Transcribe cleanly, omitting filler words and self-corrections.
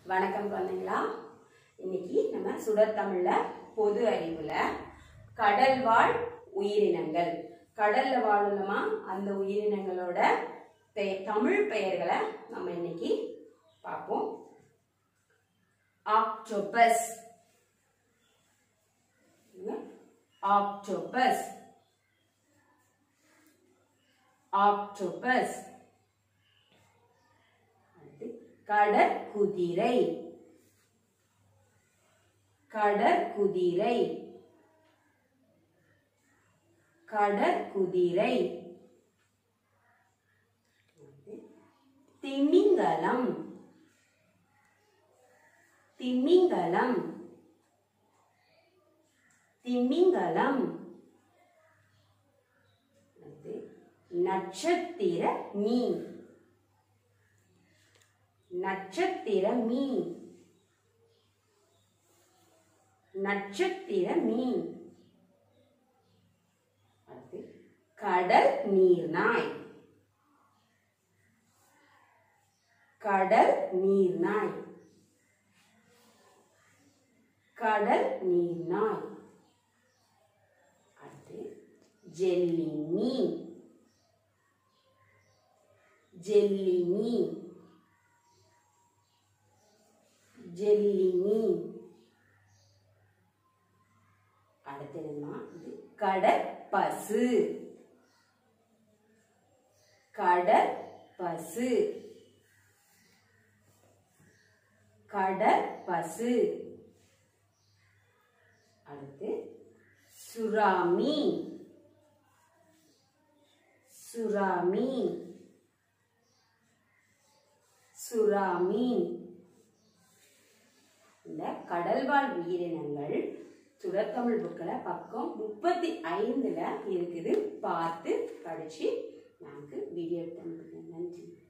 வணக்கம் குழந்தைங்களா. இன்னைக்கு நம்ம சுடர் தமிழ்ல பொது அறிவுல கடல் வாழ் உயிரினங்கள், கடல்ல வாழுமா அந்த உயிரினங்களோட தமிழ் பெயர்களை நம்ம இன்னைக்கு பார்ப்போம். Octopus, octopus, octopus. கடற்குதிரை, கடற்குதிரை, கடற்குதிரை. திமிங்கலம், திமிங்கலம், திமிங்கலம். நட்சத்திர மீன், நட்சத்திர மீன், நட்சத்திர மீன். கடல் நீர்நாய், கடல் நீர்நாய், கடல் நீர்நாய். ஜெல்லி மீன், ஜெல்லி மீன், ஜெல்லி மீன். அடுத்ததுமா கடற்பசு, கடற்பசு, கடற்பசு. அடுத்து சுறாமி, சுறாமி, சுறாமி. இந்த கடல்வாழ் உயிரினங்கள் சுடர்தமிழ் புக்கில் பக்கம் 35 இருக்குது. பார்த்து படிச்சு நமக்கு வீடியோ எடுத்து நன்றி.